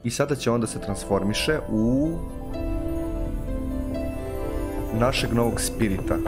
i sada će onda se transformiše u našeg novog spirita.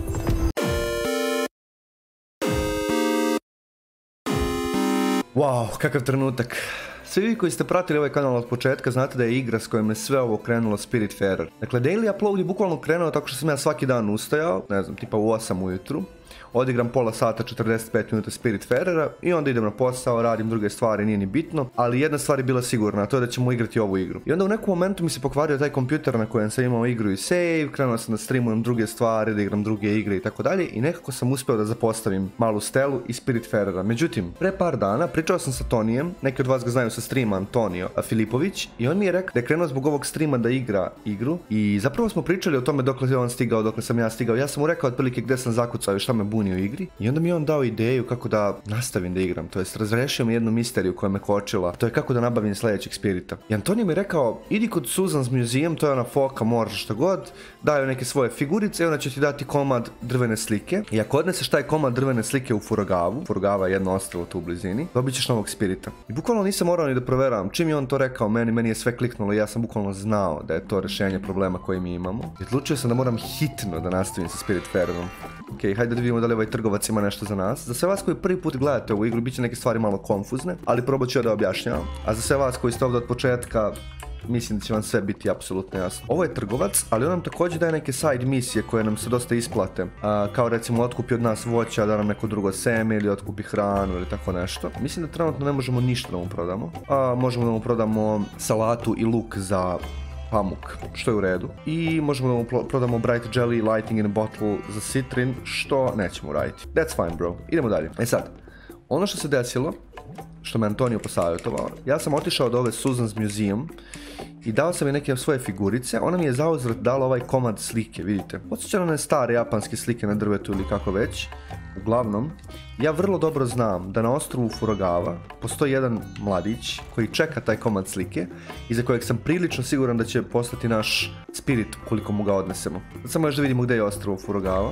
Wow, kakav trenutak. Svi vi koji ste pratili ovaj kanal od početka znate da je igra s kojom je sve ovo krenulo Spiritfarer. Dakle, daily upload je bukvalno krenuo tako što sam ja svaki dan ustajao, ne znam, tipa u 8 ujutru. Odigram pola sata, 45 minuta Spiritfarera i onda idem na posao, radim druge stvari, nije ni bitno. Ali jedna stvar je bila sigurna, a to je da ćemo igrati ovu igru. I onda u nekom momentu mi se pokvario taj kompjuter na kojem sam imao igru i save, krenuo sam da streamujem druge stvari, da igram druge igre i tako dalje. I nekako sam uspio da zapostavim malu Stelu i Spiritfarera. Međutim, pre par dana pričao sam sa Tonijem, neki od vas ga znaju sa streama, Antonio Filipović, i on mi je rekao da je krenuo zbog ovog streama da igra igru. I zapravo smo pričali o tome dokle je on stigao, dokle sam ja stigao. Ja sam mu rekao otprilike gde sam zakucao i šta me buni u igri. I onda mi je on dao ideju kako da nastavim da igram, to jest razrešio mi jednu misteriju koja me kočila, to je kako da nabavim sljedećeg spirita. I Antonio mi je rekao, idi kod Susan's Museum, to je ona foka, moraš šta god, daju neke svoje figurice i ona će ti dati komad drvene slike. I ako odneseš taj komad drvene slike u Furogavu, Furogava je jedno ostrvo tu u blizini, dobit ćeš novog spirita. I bukvalno nisam morao ni da proveravam, čim je on to rekao meni je sve kliknulo i ja sam bukvalno znao da je to rješenje problema koji mi imamo. I odlučio sam da moram hitno da nastavim sa Spiritfarerom. Ok, hajde da vidimo da li ovaj trgovac ima nešto za nas. Za sve vas koji prvi put gledate ovu igru, bit će neke stvari malo konfuzne, ali probat ću ja da objašnjavam. A za sve vas koji ste ovdje od početka, mislim da će vam sve biti apsolutno jasno. Ovo je trgovac, ali on nam također daje neke side misije koje nam se dosta isplate. Kao recimo otkupi od nas voća, da nam neko drugo seme ili otkupi hranu ili tako nešto. Mislim da trenutno ne možemo ništa da mu prodamo. Možemo da mu prodamo salatu i luk za pamuk, što je u redu. I možemo da mu prodamo bright jelly, lighting in a bottle za citrin, što nećemo uraditi. That's fine, bro. Idemo dalje. E sad, ono što se desilo, što me Antonio posavjetovao, ja sam otišao od ove Susan's Museum i dao sam je neke svoje figurice, ona mi je zauzvrat dala ovaj komad slike, vidite. Podsjeća na one stare japanske slike na drvetu ili kako već. Uglavnom, ja vrlo dobro znam da na ostrvu Furogava postoji jedan mladić koji čeka taj komad slike i za kojeg sam prilično siguran da će postati naš spirit ukoliko mu ga odnesemo. Sad samo još da vidimo gdje je ostrvo Furogava.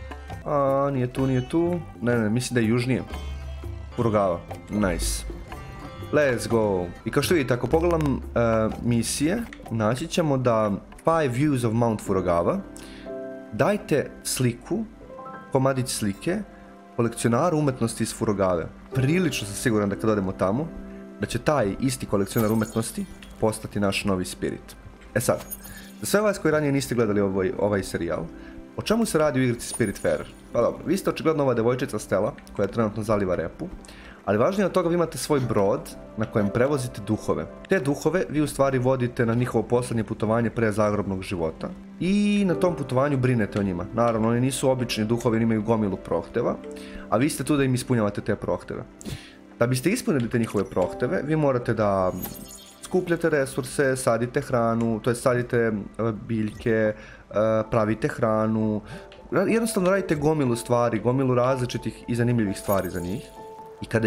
Nije tu. Ne, mislim da je južnije. Furogava, nice. Let's go. I kao što vidite, ako pogledam misije, naći ćemo da 5 views of Mount Furogava, dajte sliku, komadić slike, kolekcionaru umetnosti iz Furogave. Prilično sam siguran da kad odemo tamo, da će taj isti kolekcionar umetnosti postati naš novi spirit. E sad, za sve vas koji ranije niste gledali ovaj serijal, o čemu se radi u igrici Spiritfarer? Pa dobro, vi ste očigledno ova devojčica Stella, koja trenutno zaliva repu, ali važnije od toga vi imate svoj brod na kojem prevozite duhove. Te duhove vi u stvari vodite na njihovo posljednje putovanje pre zagrobnog života i na tom putovanju brinete o njima. Naravno, oni nisu obični duhovi, oni imaju gomilu prohteva, a vi ste tu da im ispunjavate te prohteve. Da biste ispunili te njihove prohteve, vi morate da skupljate resurse, sadite hranu, to jest sadite biljke, pravite hranu, jednostavno radite gomilu stvari, gomilu različitih i zanimljivih stvari za njih. I kada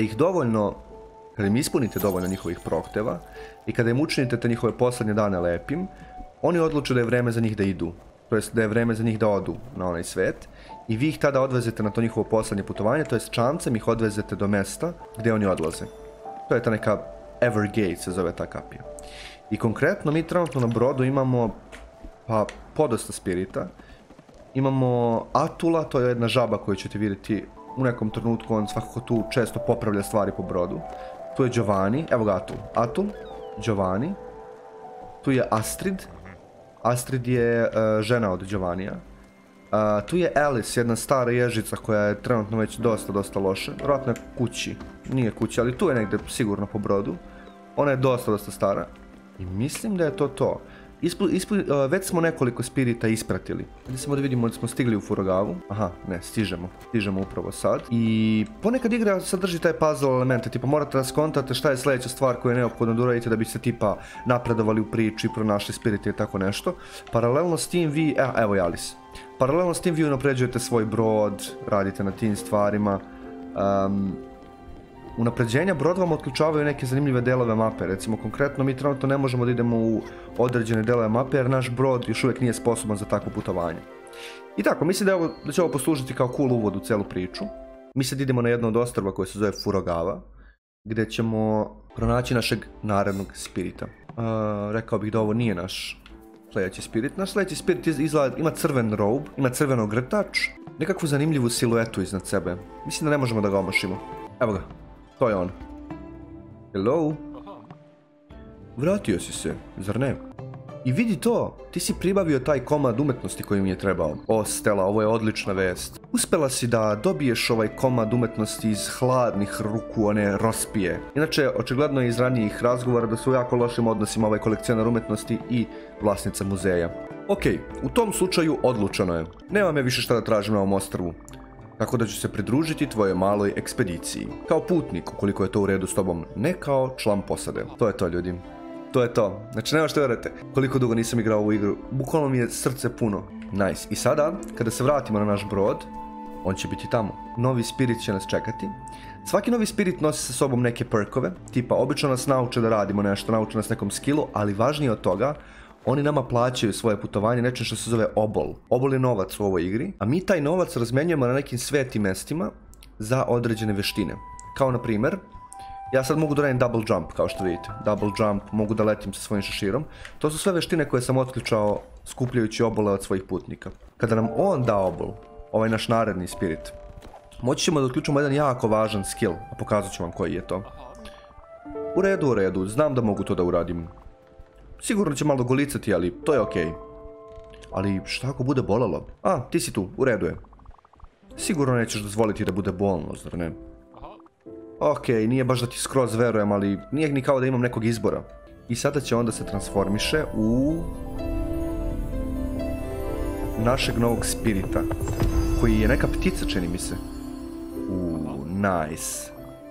im ispunite dovoljno njihovih prohteva i kada im učinite te njihove posljednje dane lepim, oni odluče da je vreme za njih da idu, to jest da je vreme za njih da odu na onaj svet i vi ih tada odvezete na to njihovo posljednje putovanje, to jest čamcem ih odvezete do mesta gdje oni odlaze. To je ta neka Evergate se zove ta kapija. I konkretno mi trenutno na brodu imamo podosta spirita. Imamo Atula, to je jedna žaba koju ćete vidjeti u nekom trenutku, on svakako tu često popravlja stvari po brodu. Tu je Giovanni, evo ga Atul, Giovanni. Tu je Astrid, Astrid je žena od Giovannija. Tu je Alice, jedna stara ježica koja je trenutno već dosta loša. Vjerojatno je kući, nije kući, ali tu je negdje sigurno po brodu. Ona je dosta stara. I mislim da je to. Već smo nekoliko spirita ispratili. Hajde samo da vidimo da smo stigli u Furogavu. Aha, ne, stižemo upravo sad. I ponekad igra sadrži taj puzzle elemente, tipa morate da skontate šta je sljedeća stvar koju je neophodno da uradite da biste tipa napredovali u priči i pronašli spirite i tako nešto. Paralelno s tim vi, evo je Alice. Paralelno s tim vi unapređujete svoj brod, radite na tim stvarima. Unapređenja broda vam otključavaju neke zanimljive delove mape, recimo konkretno mi trenutno ne možemo da idemo u određene delove mape jer naš brod još uvijek nije sposoban za takvo putovanje. I tako, mislim da će ovo poslužiti kao cool uvod u celu priču. Mi sad idemo na jedno od ostrva koje se zove Furogava, gdje ćemo pronaći našeg narednog spirita. Rekao bih da ovo nije naš sljedeći spirit. Naš sljedeći spirit izgleda, ima crven robe, ima crveno ogrtač, nekakvu zanimljivu siluetu iznad sebe. Mislim da ne možemo da ga omašimo. Evo ga, to je on. Hello? Vratio si se, zar ne? I vidi to, ti si pribavio taj komad umetnosti koji mi je trebao. O, Stella, ovo je odlična vest. Uspela si da dobiješ ovaj komad umetnosti iz hladnih ruku one Rospije. Inače, očigledno je iz ranijih razgovora da su u jako lošim odnosima ovaj kolekcionar umetnosti i vlasnica muzeja. Ok, u tom slučaju odlučeno je. Nema me više šta da tražim na ovom ostrvu. Tako da ću se pridružiti tvojoj maloj ekspediciji. Kao putnik, ukoliko je to u redu s tobom, ne kao član posade. To je to, ljudi. To je to. Znači, nema što vjerujete. Koliko dugo nisam igrao ovu igru. Bukvalno mi je srce puno. Nice. I sada, kada se vratimo na naš brod, on će biti tamo. Novi spirit će nas čekati. Svaki novi spirit nosi sa sobom neke perkove. Tipa, obično nas nauče da radimo nešto, nauče nas nekom skillu, ali važnije od toga, oni nama plaćaju svoje putovanje nečem što se zove obol. Obol je novac u ovoj igri, a mi taj novac razmenjujemo na nekim svetim mestima za određene veštine. Kao na primjer, ja sad mogu da radim double jump, kao što vidite. Double jump, mogu da letim sa svojim šeširom. To su sve veštine koje sam otključao skupljajući obole od svojih putnika. Kada nam on da obol, ovaj naš naredni spirit, moći ćemo da otključimo jedan jako važan skill, a pokazat ću vam koji je to. U redu, znam da mogu to da uradim. Sigurno će malo golicati, ali to je okej. Ali šta ako bude bolelo? A, ti si tu, u redu je. Sigurno nećeš dozvoliti da bude bolno, zar ne? Okej, nije baš da ti skroz verujem, ali nije ni kao da imam nekog izbora. I sada će onda se transformiše u našeg novog spirita, koji je neka ptica, čini mi se. Nice.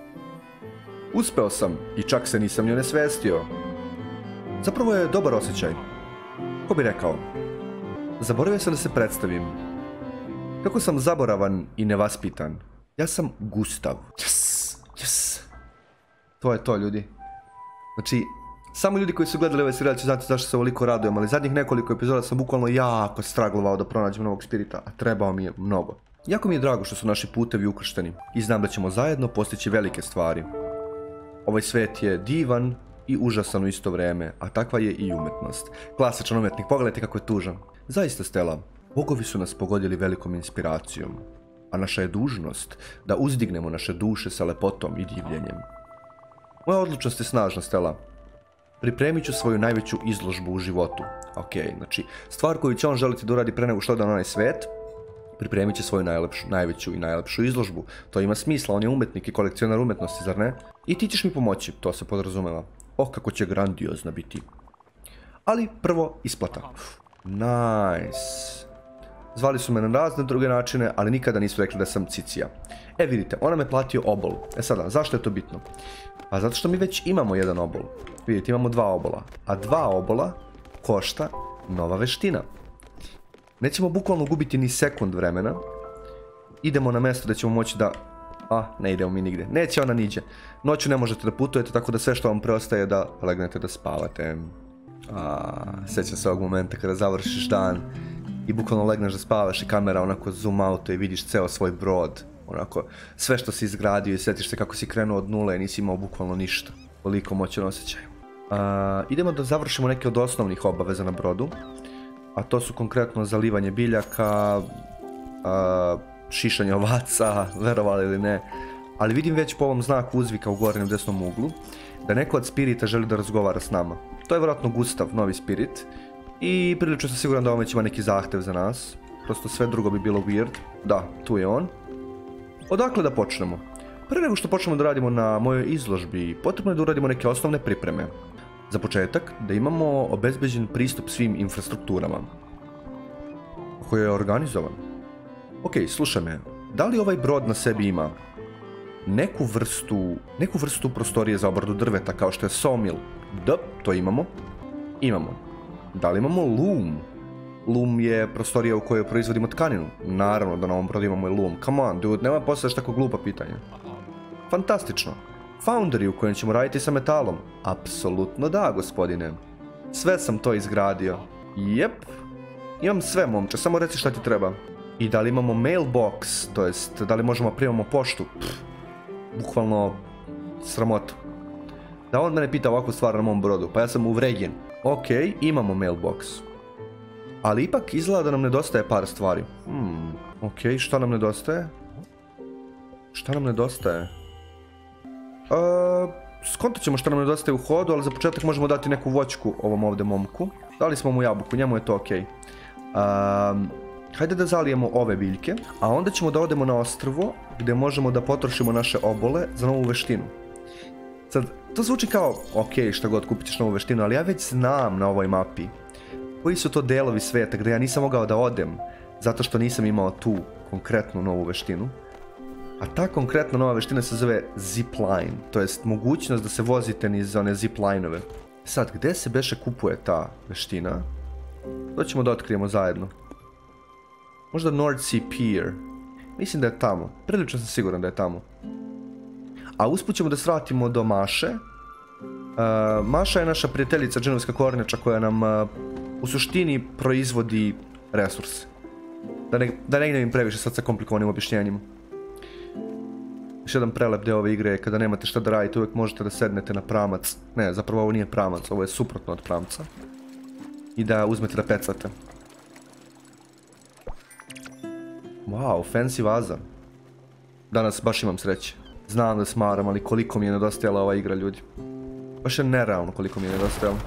Uspeo sam i čak se nisam ni onesvestio. Zapravo je dobar osjećaj. Ko bi rekao? Zaboravio sam da se predstavim. Kako sam zaboravan i nevaspitan. Ja sam Gustav. Yes. To je to, ljudi. Znači, samo ljudi koji su gledali ovaj serijal će znati zašto se ovoliko radujem, ali zadnjih nekoliko epizoda sam bukvalno jako straglovao da pronađem novog spirita, a trebao mi je mnogo. Jako mi je drago što su naši putevi ukršteni i znam da ćemo zajedno postići velike stvari. Ovaj svet je divan i užasan u isto vrijeme, a takva je i umetnost. Klasičan umetnik, pogledajte kako je tužan. Zaista, Stella, bogovi su nas pogodili velikom inspiracijom, a naša je dužnost da uzdignemo naše duše sa lepotom i divljenjem. Moja odlučnost je snažna, Stella. Pripremit ću svoju najveću izložbu u životu. Ok, znači, stvar koju će on želiti da uradi pre nego što ode na onaj svet, pripremit će svoju najveću i najlepšu izložbu. To ima smisla, on je umetnik i kolekcionar umetnosti, zar ne? I ti ćeš mi pomoći, to se podrazumeva. Oh, kako će grandiozna biti. Ali prvo isplata. Nice. Zvali su me na razne druge načine, ali nikada nisu rekli da sam Cicija. E, vidite, ona me platio obol. E sada, zašto je to bitno? Pa zato što mi već imamo jedan obol. Vidite, imamo 2 obola. A 2 obola košta nova veština. Nećemo bukvalno gubiti ni sekund vremena. Idemo na mjesto da ćemo moći da... ne idemo mi nigdje. Neće ona niđe. Noću ne možete da putujete, tako da sve što vam preostaje je da legnete da spavate. Sjećam se ovog momenta kada završiš dan i bukvalno legneš da spavaš i kamera onako zoom auto i vidiš ceo svoj brod. Onako, sve što si izgradio i sjetiš se kako si krenuo od nule i nisi imao bukvalno ništa. Koliko moćan osjećaj. Idemo da završimo neke od osnovnih obaveza na brodu. A to su konkretno zalivanje biljaka, šišanje ovaca, verovali ili ne. Ali vidim već po ovom znaku uzvika u gornjem desnom uglu da neko od spirita želi da razgovara s nama. To je vjerojatno Gustav, novi spirit. I prilično sam siguran da on već ima neki zahtev za nas. Prosto sve drugo bi bilo weird. Da, tu je on. Odakle da počnemo? Prije nego što počnemo da radimo na mojoj izložbi, potrebno je da uradimo neke osnovne pripreme. Za početak, da imamo obezbeđen pristup svim infrastrukturama. Koji je organizovan. Ok, slušaj me, da li ovaj brod na sebi ima neku vrstu prostorije za obradu drveta kao što je sawmill? Da, to imamo. Imamo. Da li imamo loom? Loom je prostorija u kojoj proizvodimo tkaninu. Naravno da na ovom brodu imamo i loom. Come on, dude, nema postavljaš tako glupa pitanja. Fantastično. Foundry u kojem ćemo raditi sa metalom. Apsolutno da, gospodine. Sve sam to izgradio. Jep. Imam sve, momče, samo reci šta ti treba. I da li imamo mailbox, to jest da li možemo primamo poštu? Bukvalno sramota. Da on mene pita ovakvu stvar na mom brodu, pa ja sam uvređen. Ok, imamo mailbox. Ali ipak izgleda da nam nedostaje par stvari. Ok, šta nam nedostaje? Šta nam nedostaje? Skontat ćemo šta nam nedostaje u hodu, ali za početak možemo dati neku voćku ovom ovdje momku. Dali smo mu jabuku, njemu je to ok. Hajde da zalijemo ove biljke, a onda ćemo da odemo na ostrvo gdje možemo da potrošimo naše obole za novu veštinu. Sad, to zvuči kao, ok, šta god, kupit ćeš novu veštinu, ali ja već znam na ovoj mapi koji su to delovi svijeta gdje ja nisam mogao da odem zato što nisam imao tu konkretnu novu veštinu. A ta konkretna nova veština se zove zipline, to jest mogućnost da se vozite niz one zipline-ove. Sad, gdje se beše kupuje ta veština? To ćemo da otkrijemo zajedno. Možda North Sea Pier. Mislim da je tamo. Prilično sam siguran da je tamo. A usput ćemo da svratimo do Maše. Maša je naša prijateljica džinovska kornjača koja nam u suštini proizvodi resurse. Da ne idem previše sad sa komplikovanim objašnjenjima. Još jedan prelep deo ove igre je kada nemate šta da radite, uvijek možete da sednete na pramac. Ne, zapravo ovo nije pramac, ovo je suprotno od pramca. I da uzmete da pecate. Wow, fancy vaza. Danas baš imam sreće. Znam da smaram, ali koliko mi je nedostajala ova igra, ljudi. Baš je nerealno koliko mi je nedostajalo.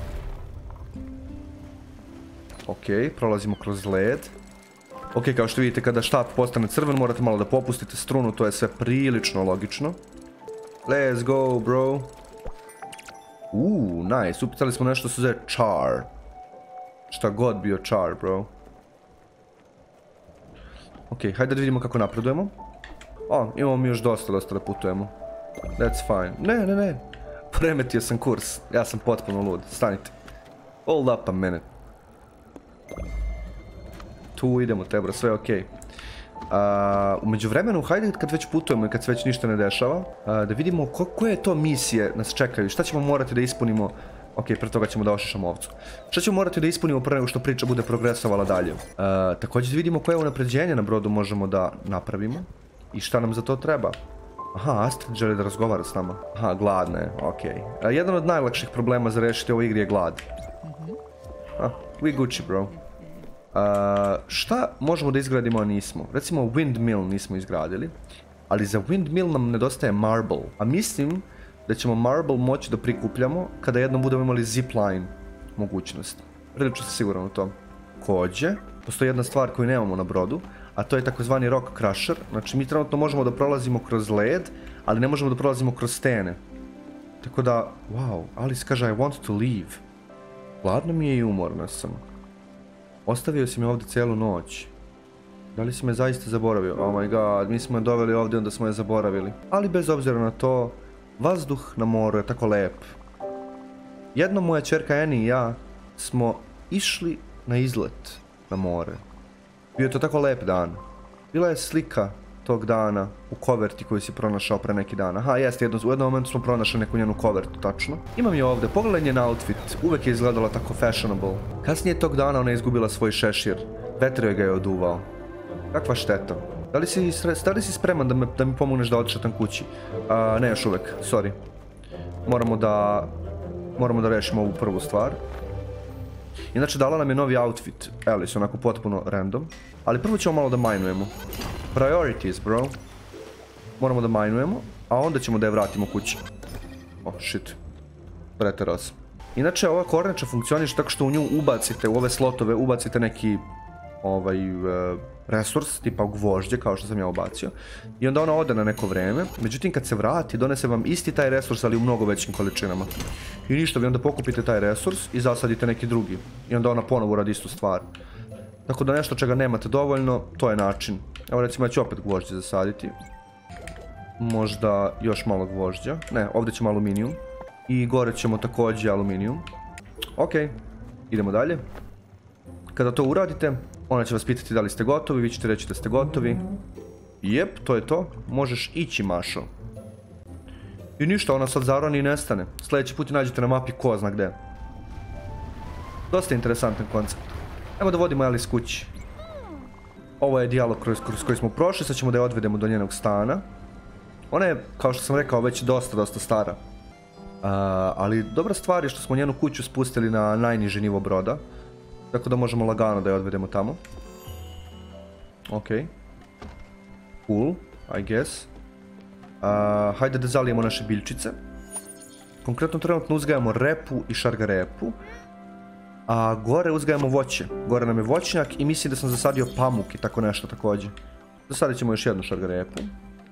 Ok, prolazimo kroz led. Ok, kao što vidite, kada štap postane crven, morate malo da popustite strunu, to je sve prilično logično. Let's go, bro. Nice, upitali smo nešto se zove char. Šta god bio char, bro. Ok, hajde da vidimo kako napredujemo. Imamo mi još dosta da putujemo. That's fine. Ne. Premetio sam kurs. Ja sam potpuno lud. Stanite. Hold up a minute. Tu idemo, tebro, sve je okej. U međuvremenu, hajde kad već putujemo i kad se već ništa ne dešava, da vidimo koje to misije nas čekaju, šta ćemo morati da ispunimo. Ok, pre toga ćemo da ošišamo ovcu. Šta ćemo morati da ispunimo pre nego što priča bude progresovala dalje. Također da vidimo koje unapređenje na brodu možemo da napravimo i šta nam za to treba. Aha, Astrid želi da razgovara s nama. Aha, gladna je, ok. Jedan od najlakših problema za rešiti u ovoj igri je glad. We Gucci, bro. Šta možemo da izgradimo, a nismo? Recimo windmill nismo izgradili, ali za windmill nam nedostaje marble. A mislim da ćemo marble moći da prikupljamo kada jednom budemo imali zipline mogućnost. Prilično sam siguran u to. Također, postoji jedna stvar koju nemamo na brodu, a to je takozvani rock crusher. Znači mi trenutno možemo da prolazimo kroz led, ali ne možemo da prolazimo kroz stene. Tako da, wow, Alice kaže I want to leave. Gladno mi je i umorna sam. Ostavio si me ovdje cijelu noć. Da li si me zaista zaboravio? Oh my god, mi smo je doveli ovdje, onda smo je zaboravili. Ali bez obzira na to, vazduh na moru je tako lep. Jednom moja čerka Annie i ja smo išli na izlet na more. Bio je to tako lep dan. Bila je slika tog dana u koverti koju si pronašao pre neki dan. Aha, jeste, u jednom momentu smo pronašli neku njenu kovertu, tačno. Imam je ovdje, pogledaj njen outfit, uvek je izgledala tako fashionable. Kasnije tog dana ona je izgubila svoj šešir. Vetar joj ga je oduvao. Kakva šteta. Da li si spreman da mi pomogneš da odšetam kući? Ne, još uvek, sorry. Moramo da rešimo ovu prvu stvar. Inače, dala nam je novi outfit. Alice, onako potpuno random. Ali prvo ćemo malo da majnujemo. Priorities, bro. Moramo da majnujemo, a onda ćemo da je vratimo kući. Oh, shit. Preterao sam. Inače, ova kornjača funkcioniše tako što u nju ubacite, u ove slotove, ubacite neki resurs, tipa gvožđe, kao što sam ja ubacio. I onda ona ode na neko vreme. Međutim, kad se vrati, donese vam isti taj resurs, ali u mnogo većim količinama. I ništa, vi onda pokupite taj resurs i zasadite neki drugi. I onda ona ponovo radi istu stvar. Tako da nešto čega nemate dovoljno, to je način. Evo recimo ja ću opet gvožđe zasaditi. Možda još malo gvožđa. Ne, ovdje ćemo aluminijum. I gore ćemo također aluminijum. Ok, idemo dalje. Kada to uradite, ona će vas pitati da li ste gotovi, vi ćete reći da ste gotovi. Jep, to je to. Možeš ići, Mašo. I ništa, ona sad zaroni i nestane. Sljedeći put nađete na mapi ko zna gde. Dosta interesantan koncept. Evo da vodimo Alice kući. Ovo je dijalog kroz koji smo prošli, sad ćemo da je odvedemo do njenog stana. Ona je, kao što sam rekao, već dosta stara. Ali dobra stvar je što smo njenu kuću spustili na najniži nivo broda. Tako da možemo lagano da je odvedemo tamo. Ok. Cool, I guess. Hajde da zalijemo naše biljčice. Konkretno trenutno uzgajamo repu i šargarepu. A gore uzgajamo voće. Gore nam je voćnjak i mislim da sam zasadio pamuk i tako nešto također. Zasadit ćemo još jednu šargarepu.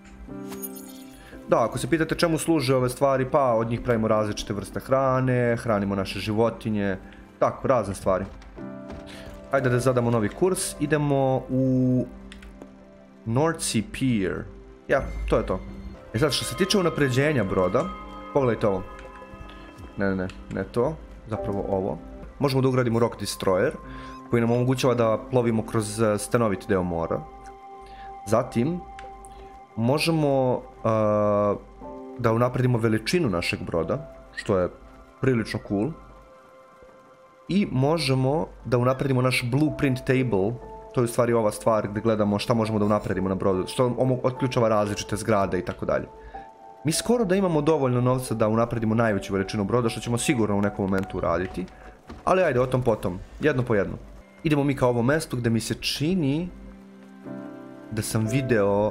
Da, ako se pitate čemu služe ove stvari, pa od njih pravimo različite vrste hrane, hranimo naše životinje, tako, razne stvari. Hajde da zadamo novi kurs, idemo u North Sea Pier. Ja, to je to. Sad, što se tiče unapređenja broda, pogledajte ovo. Ne to, zapravo ovo. Možemo da ugradimo Rock Destroyer, koji nam omogućava da plovimo kroz stanoviti deo mora. Zatim, možemo da unapredimo veličinu našeg broda, što je prilično cool. I možemo da unapredimo naš blueprint table, to je u stvari ova stvar gdje gledamo šta možemo da unapredimo na brodu, što otključava različite zgrade i tako dalje. Mi skoro da imamo dovoljno novca da unapredimo najveću veličinu broda, što ćemo sigurno u nekom momentu uraditi. Ali ajde, o tom potom, jedno po jedno. Idemo mi ka ovom mestu gdje mi se čini da sam video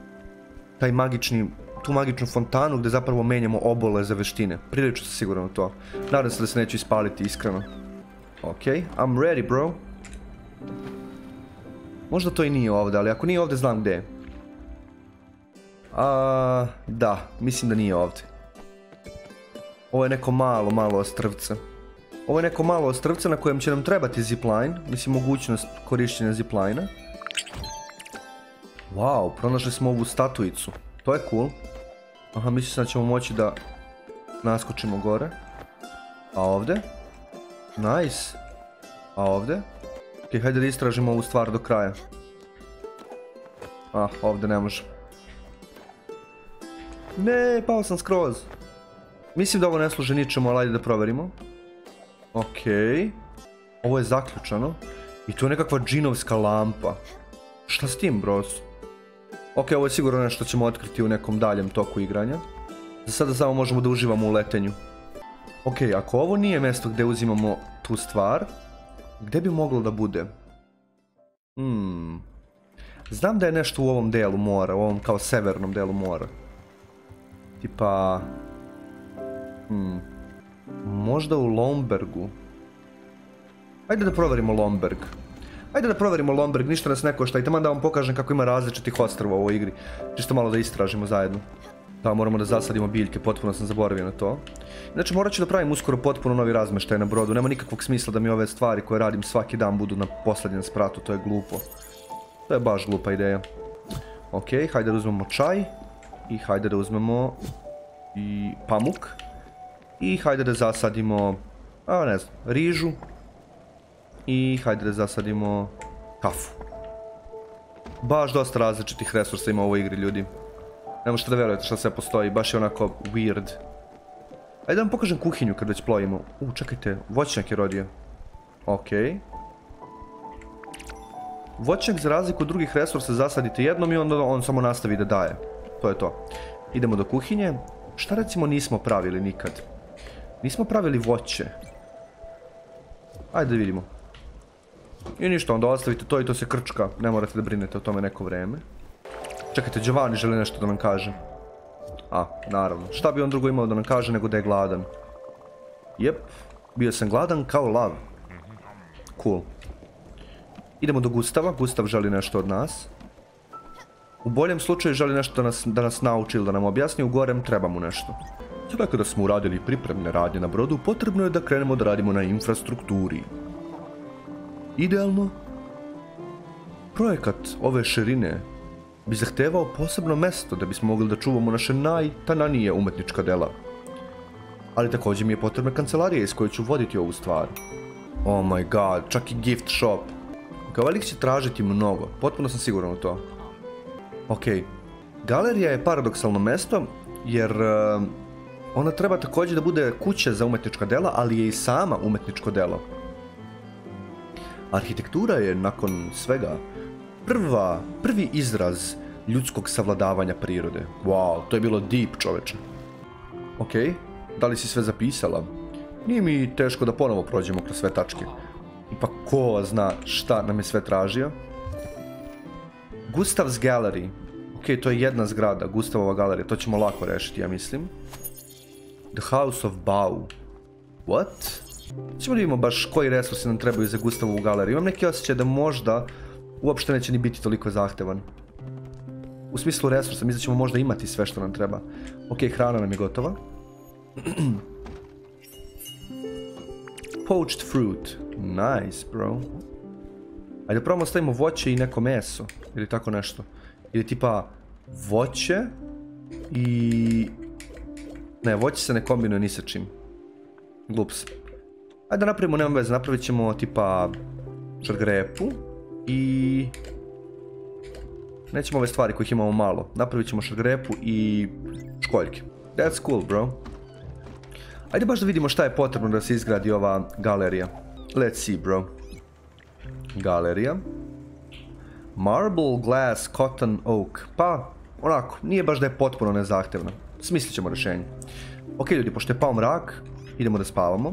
tu magičnu fontanu gdje zapravo menjamo obole za veštine. Prilično sam siguran u to. Nadam se da se neću ispaliti iskreno. Ok, I'm ready, bro. Možda to i nije ovdje, ali ako nije ovdje znam gdje je. Da, mislim da nije ovdje. Ovo je neko malo ostrvce. Ovo je neko malo ostrvce na kojem će nam trebati zipline. Mislim, mogućnost korištenja zipline-a. Wow, pronašli smo ovu statuicu. To je cool. Aha, mislim da ćemo moći da naskočimo gore. A ovdje? Nice. A ovdje? Ok, hajde da istražimo ovu stvar do kraja. Ovdje ne može. Ne, pao sam skroz. Mislim da ovo ne služe ničemu, ali ajde da provjerimo. Ok. Ovo je zaključano. I tu je nekakva džinovska lampa. Šta s tim, bros? Ok, ovo je sigurno nešto što ćemo otkriti u nekom daljem toku igranja. Za sada samo možemo da uživamo u letenju. Ok, ako ovo nije mjesto gdje uzimamo tu stvar, gdje bi moglo da bude? Znam da je nešto u ovom delu mora, u ovom kao severnom delu mora. Tipa... možda u Lombergu. Ajde da provjerimo Lomberg. Ajde da provjerimo Lomberg, ništa nas ne košta i taman da vam pokažem kako ima različitih ostrva u ovoj igri. Čisto malo da istražimo zajedno. Pa moramo da zasadimo biljke, potpuno sam zaboravio na to. Znači morat ću da pravim uskoro potpuno novi razmeštaj na brodu, nema nikakvog smisla da mi ove stvari koje radim svaki dan budu na posljednjem spratu, to je glupo. To je baš glupa ideja. Ok, hajde da uzmemo čaj. I hajde da uzmemo i pamuk. I hajde da zasadimo, ne znam, rižu. I hajde da zasadimo kafu. Baš dosta različitih resursa ima u ovoj igri, ljudi. Ne možete da verujete što sve postoji, baš je onako weird. Ajde da vam pokažem kuhinju kad već plovimo. Čekajte, voćnjak je rodio. Ok. Voćnjak za razliku od drugih resursa zasadite jednom i onda on samo nastavi da daje. To je to. Idemo do kuhinje. Šta recimo nismo pravili nikad? Nismo pravili voće. Ajde da vidimo. I ništa, onda ostavite to i to se krčka. Ne morate da brinete o tome neko vreme. Čekajte, Giovanni želi nešto da nam kaže. Naravno. Šta bi on drugo imao da nam kaže nego da je gladan? Jep, bio sam gladan kao lav. Cool. Idemo do Gustava, Gustav želi nešto od nas. U boljem slučaju želi nešto da nas nauči ili da nam objasni, u gorem treba mu nešto. Sada kada smo uradili pripremne radnje na brodu, potrebno je da krenemo da radimo na infrastrukturi. Idealno, projekat ove širine bi zahtevao posebno mesto da bismo mogli da čuvamo naše najtananije umetnička dela. Ali također mi je potrebna kancelarija iz koje ću voditi ovu stvar. Oh my god, čak i gift shop. Kao lik će tražiti mnogo, potpuno sam siguran u to. Ok, galerija je paradoksalno mesto, jer ona treba također da bude kuća za umetnička dela, ali je i sama umetničko delo. Arhitektura je, nakon svega, prvi izraz ljudskog savladavanja prirode. Wow, to je bilo deep, čoveče. Ok, Da li si sve zapisala? Nije mi teško da ponovo prođemo kroz sve tačke. Ipak ko zna šta nam je sve tražio. Gustav's Gallery. Ok, to je jedna zgrada, Gustavova galerija. To ćemo lako rešiti, ja mislim. The House of Bau. What? Ćemo da vidimo baš koji resursi nam trebaju za Gustavovu galeriju. Imam neki osjećaj da možda uopšte neće ni biti toliko zahtevan. U smislu resursa, mislim da ćemo možda imati sve što nam treba. Ok, hrana nam je gotova. Poached fruit. Nice, bro. Ajde probamo stavimo voće i neko meso. Ili tako nešto. Ili tipa voće i... Ne, voće se ne kombinuje ni sa čim. Glups. Ajde da napravimo, nema veze, napravit ćemo tipa šargarepu i... Nećemo ove stvari kojih imamo malo. Napravit ćemo šargarepu i školjke. That's cool, bro. Ajde baš da vidimo šta je potrebno da se izgradi ova galerija. Let's see, bro. Galerija. Marble, glass, cotton, oak. Pa, onako, nije baš da je potpuno nezahtevno. Smislit ćemo rješenje. Ok, ljudi, pošto je pao mrak, idemo da spavamo.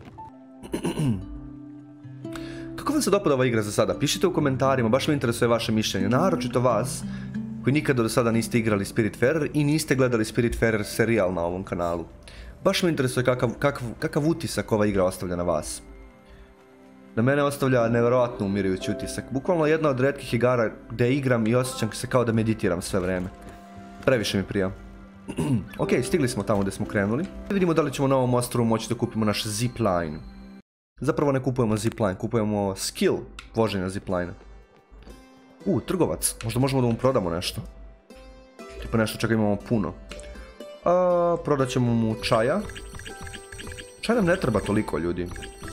Kako vam se dopada ova igra za sada? Pišite u komentarima, baš me interesuje vaše mišljenje. Naročito vas, koji nikada do sada niste igrali Spiritfarer i niste gledali Spiritfarer serijal na ovom kanalu. Baš me interesuje kakav utisak ova igra ostavlja na vas. Na mene ostavlja nevjerojatno umirujući utisak. Bukvalno jedna od retkih igara gdje igram i osjećam se kao da meditiram sve vreme. Previše mi prija. Ok, stigli smo tamo gdje smo krenuli. Vidimo da li ćemo na ovom ostrovu moći da kupimo naš zipline. Zapravo ne kupujemo zipline, kupujemo skill voženja zipline. Trgovac. Možda možemo da mu prodamo nešto. Tipa nešto čega imamo puno. Prodat ćemo mu čaja. Čaj nam ne treba toliko, ljudi.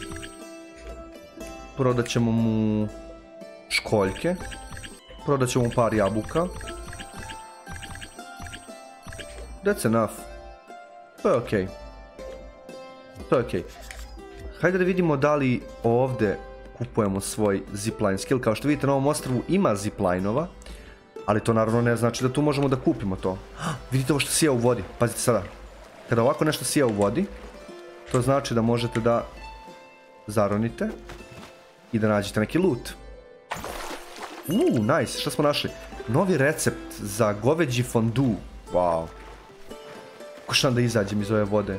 Prodat ćemo mu školjke. Prodat ćemo mu par jabuka. That's enough. To je okej. To je okej. Hajde da vidimo da li ovdje kupujemo svoj zipline skill. Kao što vidite na ovom ostrvu ima zipline-ova. Ali to naravno ne znači da tu možemo da kupimo to. Vidite ovo što sija u vodi. Pazite sada. Kada ovako nešto sija u vodi, to znači da možete da zaronite i da nađete neki loot. Nice. Šta smo našli? Novi recept za goveđi fondue. Wow. Pokušam da izađem iz ove vode.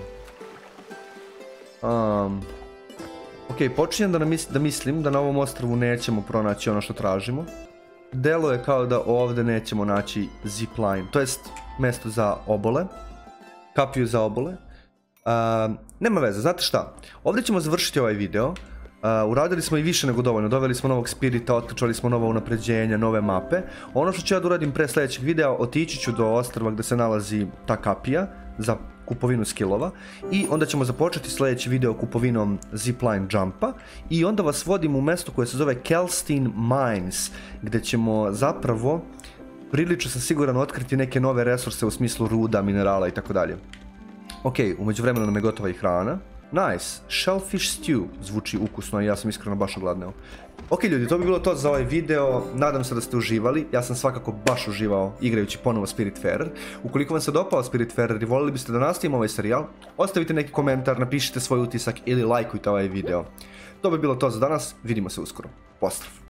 Ok, počinjem da mislim da na ovom ostrvu nećemo pronaći ono što tražimo. Delo je kao da ovdje nećemo naći zipline, to jest mjesto za obole. Kapiju za obole. Nema veze, znate šta? Ovdje ćemo završiti ovaj video. Uradili smo i više nego dovoljno, doveli smo novog spirita, otključali smo nova unapređenja, nove mape. Ono što ću ja da uradim pre sljedećeg videa, otići ću do ostrva gdje se nalazi ta kapija za kupovinu skillova i onda ćemo započeti sljedeći video kupovinom zipline jumpa i onda vas vodim u mjesto koje se zove Kelstein Mines, gdje ćemo zapravo prilično sam siguran otkriti neke nove resurse u smislu ruda, minerala i tako dalje. Ok, u međuvremenu nam je gotova i hrana. Nice, shellfish stew, zvuči ukusno i ja sam iskreno baš ogladneo. Ok ljudi, to bi bilo to za ovaj video, nadam se da ste uživali, ja sam svakako baš uživao igrajući ponovo Spiritfarer. Ukoliko vam se dopao Spiritfarer i volili biste da nastavimo ovaj serijal, ostavite neki komentar, napišite svoj utisak ili lajkujte ovaj video. To bi bilo to za danas, vidimo se uskoro. Pozdrav!